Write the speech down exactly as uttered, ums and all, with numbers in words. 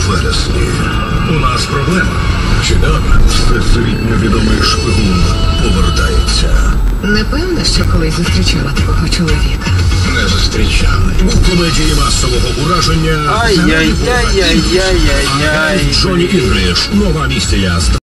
вересні. У нас проблема. Чудово. Всесвітньо відомий шпигун повертається. Не певна, що колись зустрічала такого чоловіка. Не зустрічали. У комедії масового ураження Ай-яй-яй-яй-яй-яй-яй. Джонні Інгліш. Нова місія.